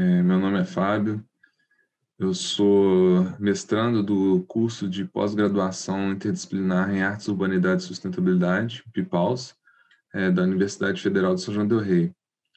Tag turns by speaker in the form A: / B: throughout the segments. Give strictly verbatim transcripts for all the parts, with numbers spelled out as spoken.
A: É, meu nome é Fábio, eu sou mestrando do curso de pós-graduação interdisciplinar em Artes, Urbanidade e Sustentabilidade, PIPAUS, é, da Universidade Federal de São João del Rei.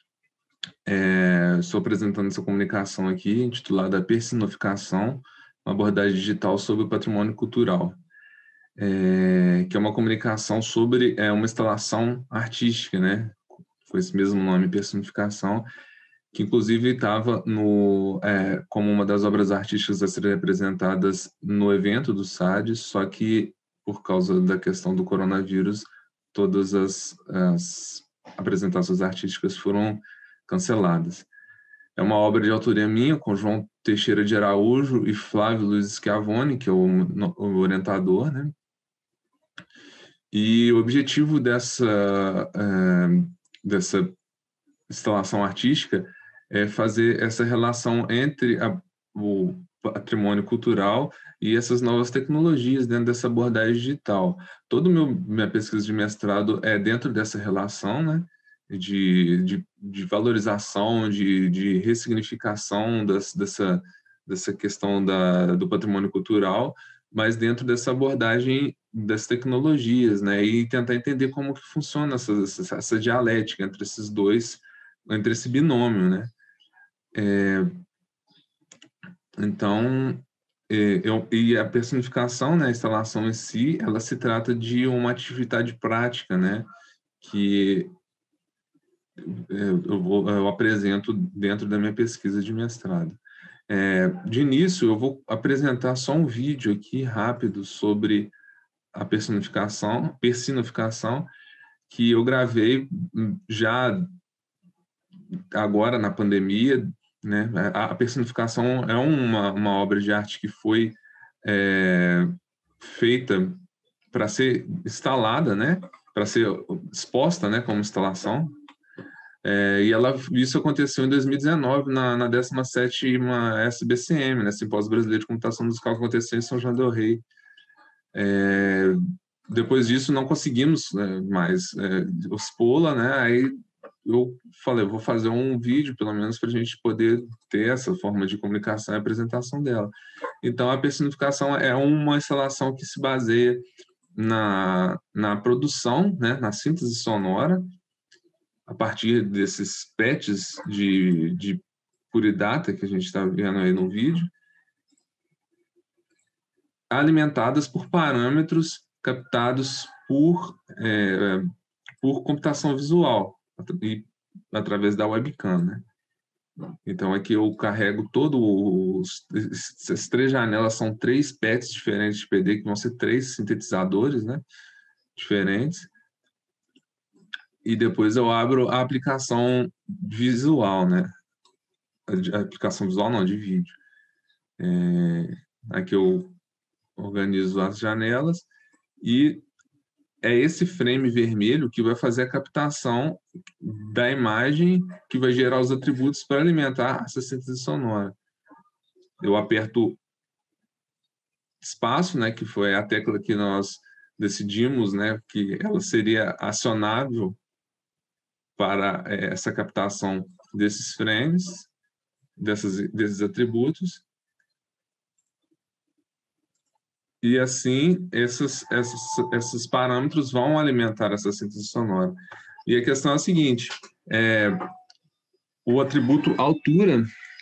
A: É, estou apresentando essa comunicação aqui, intitulada Personificação, uma abordagem digital sobre o patrimônio cultural, é, que é uma comunicação sobre é, uma instalação artística, né? Com esse mesmo nome, Personificação, que inclusive estava no é, como uma das obras artísticas a serem apresentadas no evento do SADE, só que por causa da questão do coronavírus, todas as, as apresentações artísticas foram canceladas. É uma obra de autoria minha, com João Teixeira de Araújo e Flávio Luiz Schiavone, que é o, o orientador, né? E o objetivo dessa, é, dessa instalação artística é fazer essa relação entre a, o patrimônio cultural e essas novas tecnologias dentro dessa abordagem digital. Toda minha pesquisa de mestrado é dentro dessa relação, né, de, de, de valorização, de, de ressignificação das, dessa, dessa questão da, do patrimônio cultural, mas dentro dessa abordagem das tecnologias, né, e tentar entender como que funciona essa, essa, essa dialética entre esses dois, entre esse binômio, né? É, então, é, eu, e a personificação, né, a instalação em si, ela se trata de uma atividade prática, né, que eu, vou, eu apresento dentro da minha pesquisa de mestrado. É, de início, eu vou apresentar só um vídeo aqui rápido sobre a personificação, personificação, que eu gravei já agora na pandemia, né? A personificação é uma, uma obra de arte que foi é, feita para ser instalada, né? Para ser exposta, né? Como instalação. É, e ela, isso aconteceu em dois mil e dezenove, na, na décima sétima S B C M, né? Simpósio Brasileiro de Computação Musical, que aconteceu em São João del Rei. É, depois disso, não conseguimos né, mais é, expô-la, né? Aí eu falei, eu vou fazer um vídeo, pelo menos, para a gente poder ter essa forma de comunicação e apresentação dela. Então, a personificação é uma instalação que se baseia na, na produção, né, na síntese sonora, a partir desses patches de, de puridata que a gente está vendo aí no vídeo, alimentadas por parâmetros captados por, é, por computação visual, e através da webcam, né? Então, aqui eu carrego todos os... Essas três janelas são três pads diferentes de P D, que vão ser três sintetizadores, né? Diferentes. E depois eu abro a aplicação visual, né? A aplicação visual não, de vídeo. É... Aqui eu organizo as janelas e é esse frame vermelho que vai fazer a captação da imagem que vai gerar os atributos para alimentar essa síntese sonora. Eu aperto espaço, né, que foi a tecla que nós decidimos, né, que ela seria acionável para é, essa captação desses frames, dessas, desses atributos. E assim, esses, esses, esses parâmetros vão alimentar essa síntese sonora. E a questão é a seguinte, é, o atributo altura,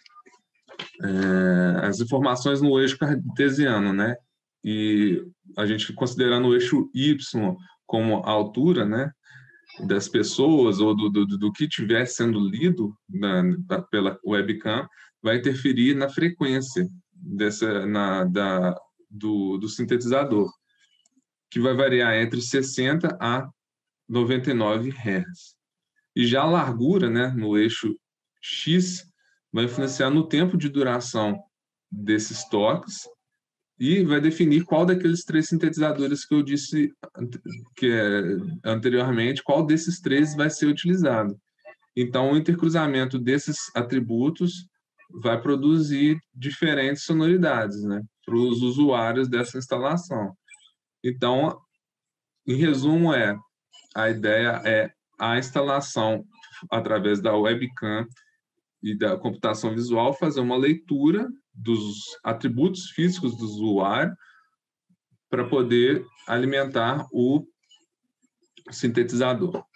A: é, as informações no eixo cartesiano, né? E a gente considerando o eixo Y como a altura, né? Das pessoas ou do, do, do que estiver sendo lido na, da, pela webcam, vai interferir na frequência dessa, na, da, do, do sintetizador, que vai variar entre sessenta a noventa e nove hertz. E já a largura, né, no eixo X, vai influenciar no tempo de duração desses toques e vai definir qual daqueles três sintetizadores que eu disse que é, anteriormente, qual desses três vai ser utilizado. Então, o intercruzamento desses atributos vai produzir diferentes sonoridades, né, para os usuários dessa instalação. Então, em resumo, é a ideia é a instalação através da webcam e da computação visual fazer uma leitura dos atributos físicos do usuário para poder alimentar o sintetizador.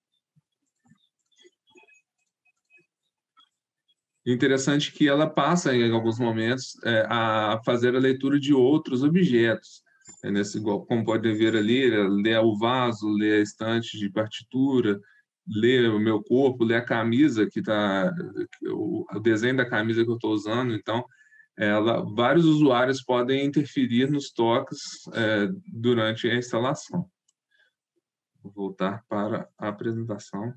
A: Interessante que ela passa, em alguns momentos, é, a fazer a leitura de outros objetos. É nesse, como pode ver ali, lê o vaso, lê a estante de partitura, lê o meu corpo, lê a camisa que está, o, o desenho da camisa que eu estou usando. Então, ela, vários usuários podem interferir nos toques é, durante a instalação. Vou voltar para a apresentação.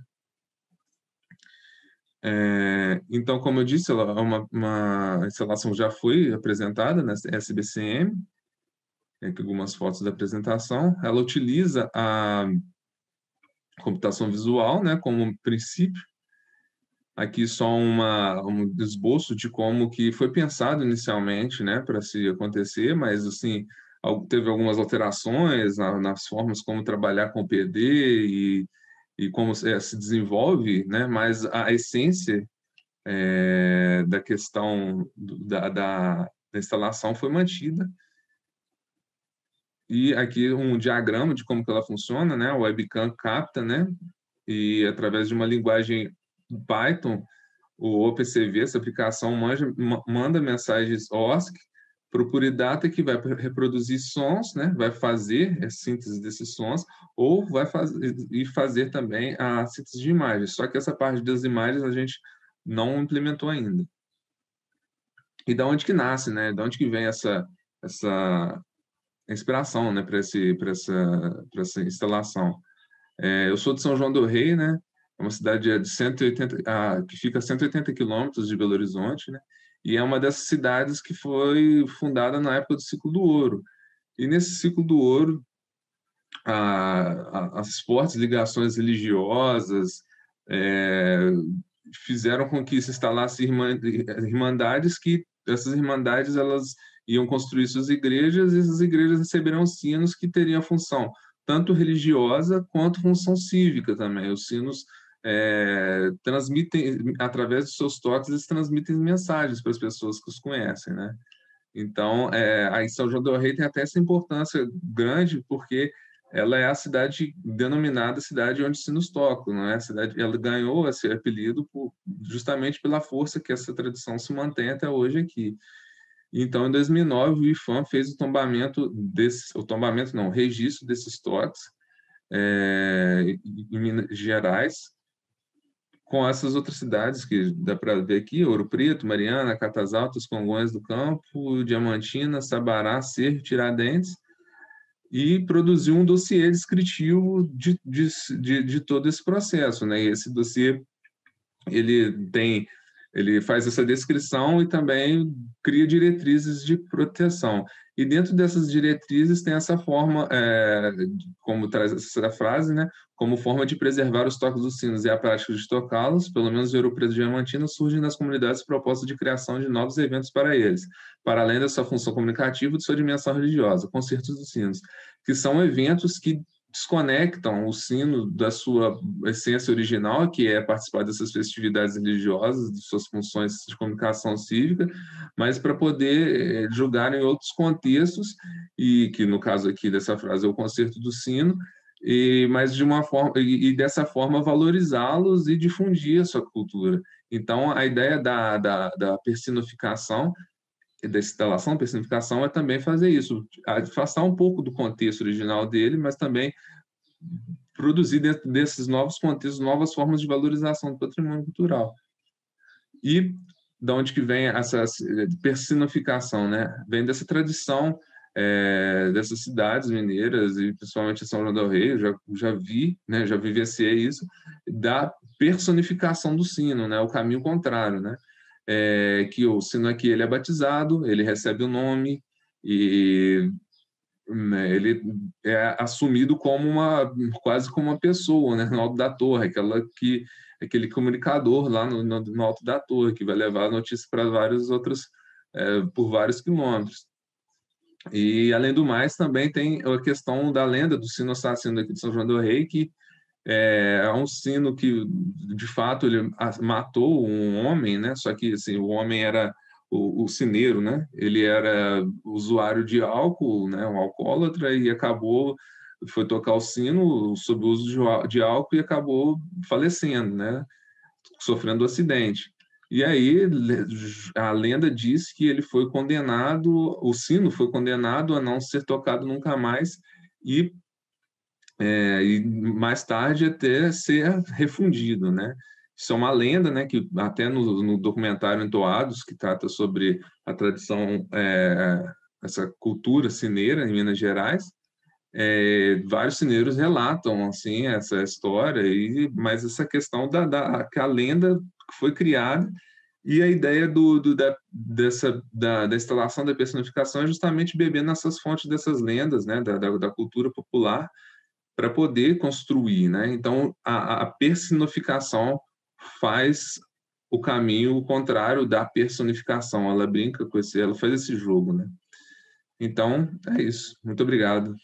A: É, então, como eu disse, ela é uma, uma instalação já foi apresentada na S B C M, tem aqui algumas fotos da apresentação. Ela utiliza a computação visual, né, como princípio. Aqui só uma, um esboço de como que foi pensado inicialmente, né, para se acontecer, mas assim teve algumas alterações na, nas formas como trabalhar com P D e, e como é, se desenvolve, né, mas a essência É, da questão da, da, da instalação foi mantida. E aqui um diagrama de como que ela funciona, né? O webcam capta, né? E através de uma linguagem Python, o O P C V, essa aplicação, manja, manda mensagens O S C para o Puridata, que vai reproduzir sons, né? Vai fazer a síntese desses sons, ou vai fazer, e fazer também a síntese de imagens. Só que essa parte das imagens a gente não implementou ainda. E da onde que nasce, né? Da onde que vem essa essa inspiração, né, para esse para essa para essa instalação? É, eu sou de São João do Rei, né? É uma cidade de cento e oitenta, ah, que fica a cento e oitenta quilômetros de Belo Horizonte, né? E é uma dessas cidades que foi fundada na época do Ciclo do Ouro. E nesse Ciclo do Ouro, a, a, as fortes ligações religiosas é, fizeram com que se instalassem irmandades que essas irmandades elas iam construir suas igrejas e essas igrejas receberão sinos que teriam função tanto religiosa quanto função cívica também. Os sinos é, transmitem, através dos seus toques, eles transmitem mensagens para as pessoas que os conhecem, né? Então, é, a São João del Rei tem até essa importância grande, porque ela é a cidade denominada cidade onde se nos toca, não é? A cidade, ela ganhou esse apelido por, justamente pela força que essa tradição se mantém até hoje aqui. Então, em dois mil e nove, o IPHAN fez o tombamento desse, o tombamento não, o registro desses toques é, em Minas Gerais, com essas outras cidades que dá para ver aqui, Ouro Preto, Mariana, Catas Altas, Congonhas do Campo, Diamantina, Sabará, Cerro, Tiradentes, e produziu um dossiê descritivo de, de, de, de todo esse processo, né? E esse dossiê, ele tem, ele faz essa descrição e também cria diretrizes de proteção. E dentro dessas diretrizes tem essa forma, é, como traz essa frase, né? Como forma de preservar os toques dos sinos e a prática de tocá-los, pelo menos em Ouro Preto e Diamantina, surgem nas comunidades propostas de criação de novos eventos para eles, para além da sua função comunicativa e de sua dimensão religiosa, concertos dos sinos, que são eventos que desconectam o sino da sua essência original, que é participar dessas festividades religiosas, de suas funções de comunicação cívica, mas para poder julgar em outros contextos, e que no caso aqui dessa frase é o concerto do sino, e, mas de uma forma, e, e dessa forma valorizá-los e difundir a sua cultura. Então, a ideia da, da, da personificação da instalação, personificação é também fazer isso, afastar um pouco do contexto original dele, mas também produzir dentro desses novos contextos, novas formas de valorização do patrimônio cultural. E de onde que vem essa personificação, né? Vem dessa tradição é, dessas cidades mineiras, e principalmente São João del Rei, eu já, já vi, né, já vivenciei isso, da personificação do sino, né? O caminho contrário, né? É, que o sino aqui ele é batizado, ele recebe o nome e né, ele é assumido como uma quase como uma pessoa, né, no alto da torre, aquela que aquele comunicador lá no, no, no alto da torre que vai levar a notícia para vários outros é, por vários quilômetros. E além do mais também tem a questão da lenda do sino assassino aqui de São João del Rei, que É, é um sino que, de fato, ele matou um homem, né? Só que assim, o homem era o, o sineiro, né? Ele era usuário de álcool, né? Um alcoólatra, e acabou, foi tocar o sino sob o uso de, de álcool e acabou falecendo, né? Sofrendo um acidente. E aí a lenda diz que ele foi condenado, o sino foi condenado a não ser tocado nunca mais, e é, e mais tarde até ser refundido, né? Isso é uma lenda, né? Que até no, no documentário Entoados, que trata sobre a tradição, é, essa cultura cineira em Minas Gerais, é, vários cineiros relatam assim essa história, e mas essa questão da, da que a lenda foi criada, e a ideia do, do da, dessa da, da instalação da personificação é justamente beber nessas fontes dessas lendas, né? Da, da, da cultura popular, para poder construir, né? Então, a, a personificação faz o caminho contrário da personificação. Ela brinca com esse, ela faz esse jogo, né? Então, é isso. Muito obrigado.